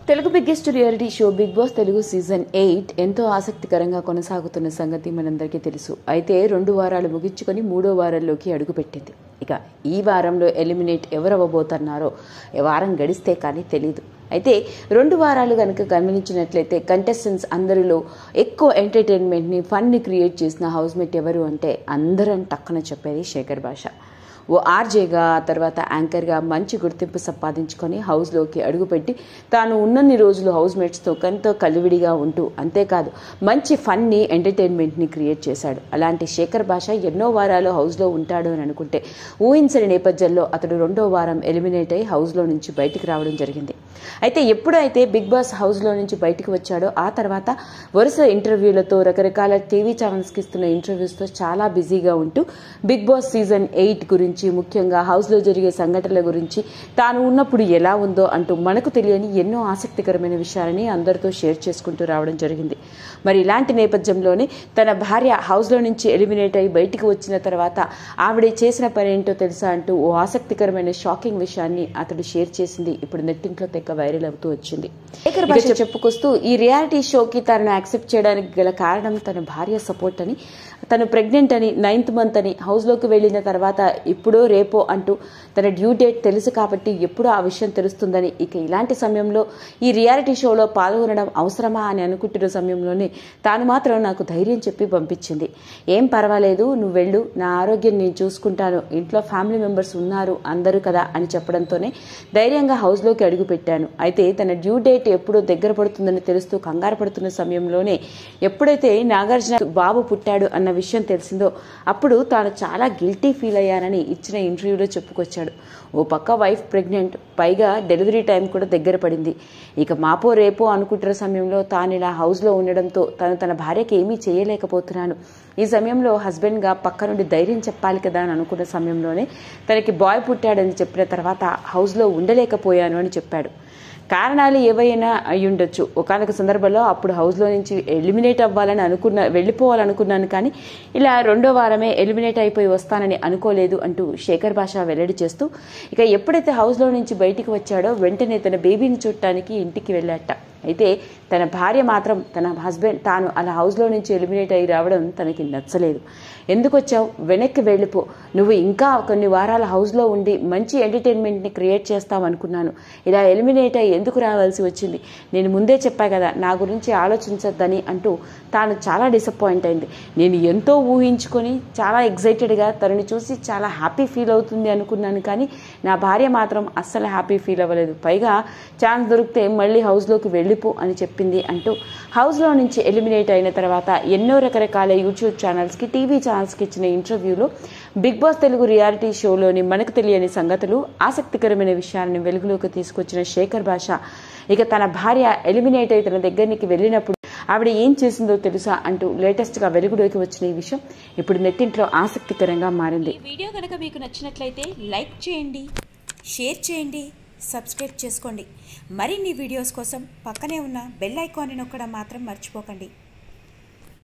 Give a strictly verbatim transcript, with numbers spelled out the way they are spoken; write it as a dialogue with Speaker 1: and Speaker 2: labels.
Speaker 1: Telugu biggest reality show Bigg Boss Telugu season eight ఎంతో ఆసక్తికరంగా కొనసాగుతున్న సంగతి మనందరికీ తెలుసు. అయితే రెండు వారాలు ముగించుకొని మూడో వారంలోకి అడుగుపెట్టింది. ఇక ఈ వారంలో ఎలిమినేట్ ఎవరు అవ్వబోతున్నారో వారం గడిస్తే కానీ తెలీదు. అయితే రెండు వారాలు కనుక గమనించినట్లయితే కంటెస్టెంట్స్ అందరిలో ఎక్కువ ఎంటర్టైన్మెంట్ని ఫన్ని క్రియేట్ చేసిన హౌస్మేట్ ఎవరు అంటే అందరం టక్కున చెప్పేది శేఖర్ భాష. ఓ ఆర్జేగా తర్వాత యాంకర్గా మంచి గుర్తింపు సంపాదించుకొని హౌస్లోకి అడుగుపెట్టి తాను ఉన్నన్ని రోజులు హౌస్మేట్స్తో ఎంతో కలివిడిగా ఉంటూ అంతేకాదు మంచి ఫన్ని ఎంటర్టైన్మెంట్ని క్రియేట్ చేశాడు. అలాంటి శేఖర్ భాష ఎన్నో వారాలు హౌస్లో ఉంటాడు అని అనుకుంటే ఊహించని నేపథ్యంలో అతడు రెండో వారం ఎలిమినేట్ అయి హౌస్లో నుంచి బయటికి రావడం జరిగింది. అయితే ఎప్పుడైతే బిగ్ బాస్ హౌస్లో నుంచి బయటికి వచ్చాడో ఆ తర్వాత వరుస ఇంటర్వ్యూలతో రకరకాల టీవీ ఛానల్స్కి ఇస్తున్న ఇంటర్వ్యూస్తో చాలా బిజీగా ఉంటూ బిగ్ బాస్ సీజన్ ఎయిట్ గురించి ముఖ్యంగా హౌస్లో జరిగే సంఘటనల గురించి తాను ఉన్నప్పుడు ఎలా ఉందో అంటూ మనకు తెలియని ఎన్నో ఆసక్తికరమైన విషయాలని అందరితో షేర్ చేసుకుంటూ రావడం జరిగింది. మరి ఇలాంటి నేపథ్యంలోనే తన భార్య హౌస్లో నుంచి ఎలిమినేట్ అయి బయటికి వచ్చిన తర్వాత ఆవిడ చేసిన పని ఏంటో తెలుసా అంటూ ఓ ఆసక్తికరమైన షాకింగ్ విషయాన్ని అతడు షేర్ చేసింది ఇప్పుడు నెట్టింట్లో తెగ వైరల్ అవుతూ వచ్చింది. శేఖర్ భాష చెప్పుకొస్తూ ఈ రియాలిటీ షోకి తనను యాక్సెప్ట్ చేయడానికి గల కారణం తన భార్య సపోర్ట్ అని, తను ప్రెగ్నెంట్ అని, నైన్త్ మంత్ అని, హౌస్లోకి వెళ్ళిన తర్వాత ఇప్పుడో రేపో అంటూ తన డ్యూ డేట్ తెలుసు కాబట్టి ఎప్పుడో ఆ విషయం తెలుస్తుందని, ఇక ఇలాంటి సమయంలో ఈ రియాలిటీ షోలో పాల్గొనడం అవసరమా అని అనుకుంటున్న సమయంలోనే తాను మాత్రం నాకు ధైర్యం చెప్పి పంపించింది. ఏం పర్వాలేదు, నువ్వు వెళ్ళు, నా ఆరోగ్యం నేను చూసుకుంటాను, ఇంట్లో ఫ్యామిలీ మెంబర్స్ ఉన్నారు అందరూ కదా అని చెప్పడంతోనే ధైర్యంగా హౌస్లోకి అడుగు పెట్టాను. అయితే తన డ్యూ డేట్ ఎప్పుడో దగ్గర పడుతుందని తెలుస్తూ కంగారు పడుతున్న సమయంలోనే ఎప్పుడైతే నాగార్జున బాబు పుట్టాడు అన్న విషయం తెలిసిందో అప్పుడు తాను చాలా గిల్టీ ఫీల్ అయ్యానని ఇచ్చిన ఇంటర్వ్యూలో చెప్పుకొచ్చాడు. ఓ పక్క వైఫ్ ప్రెగ్నెంట్, పైగా డెలివరీ టైం కూడా దగ్గర పడింది. ఇక మాపో రేపో అనుకుంటున్న సమయంలో తాను ఇలా హౌస్లో ఉండడంతో తను తన భార్యకి ఏమీ చేయలేకపోతున్నాను. ఈ సమయంలో హస్బెండ్గా పక్క నుండి ధైర్యం చెప్పాలి కదా అని అనుకున్న సమయంలోనే తనకి బాయ్ పుట్టాడని చెప్పిన తర్వాత హౌస్లో ఉండలేకపోయాను అని చెప్పాడు. కారణాలు ఏవైనా అయి ఉండొచ్చు. ఒకనొక సందర్భంలో అప్పుడు హౌస్లో నుంచి ఎలిమినేట్ అవ్వాలని అనుకున్న వెళ్ళిపోవాలనుకున్నాను, కానీ ఇలా రెండో వారమే ఎలిమినేట్ అయిపోయి వస్తానని అనుకోలేదు అంటూ శేఖర్ భాష వెల్లడి చేస్తూ ఇక ఎప్పుడైతే హౌస్లో నుంచి బయటికి వచ్చాడో వెంటనే తన బేబీని చూడటానికి ఇంటికి వెళ్ళాట. అయితే తన భార్య మాత్రం తన హస్బెండ్ తాను అలా హౌస్లో నుంచి ఎలిమినేట్ అయ్యి రావడం తనకి నచ్చలేదు. ఎందుకు వచ్చావు, వెనక్కి వెళ్ళిపో, నువ్వు ఇంకా కొన్ని వారాల హౌస్లో ఉండి మంచి ఎంటర్టైన్మెంట్ని క్రియేట్ చేస్తావు అనుకున్నాను, ఇలా ఎలిమినేట్ అయ్యి ఎందుకు రావాల్సి వచ్చింది, నేను ముందే చెప్పా కదా నా గురించి ఆలోచించొద్దని అంటూ తాను చాలా డిసప్పాయింట్ అయింది. నేను ఎంతో ఊహించుకొని చాలా ఎగ్జైటెడ్గా తనని చూసి చాలా హ్యాపీ ఫీల్ అవుతుంది అనుకున్నాను, కానీ నా భార్య మాత్రం అస్సలు హ్యాపీ ఫీల్ అవ్వలేదు. పైగా ఛాన్స్ దొరికితే మళ్ళీ హౌస్లోకి వెళ్ళిపో అని చెప్పింది అంటూ హౌస్లో నుంచి ఎలిమినేట్ అయిన తర్వాత ఎన్నో రకరకాల యూట్యూబ్ ఛానల్స్కి, టీవీ ఛానల్స్కి ఇచ్చిన ఇంటర్వ్యూలో బిగ్ బాస్ తెలుగు రియాలిటీ షోలోని మనకు తెలియని సంగతులు, ఆసక్తికరమైన విషయాలను వెలుగులోకి తీసుకొచ్చిన శేఖర్ భాష ఇక తన భార్య ఎలిమినేట్ అయి తన దగ్గరికి వెళ్ళినప్పుడు ఆవిడ ఏం చేసిందో తెలుసా అంటూ లేటెస్ట్గా వెలుగులోకి వచ్చిన ఈ విషయం ఇప్పుడు నెట్టింట్లో ఆసక్తికరంగా మారింది.
Speaker 2: ఈ వీడియో కనుక మీకు నచ్చినట్లయితే లైక్ చేయండి, షేర్ చేయండి, సబ్స్క్రైబ్ చేసుకోండి. మరిన్ని వీడియోస్ కోసం పక్కనే ఉన్న బెల్ ఐకాన్ని నొక్కడం మాత్రం మర్చిపోకండి.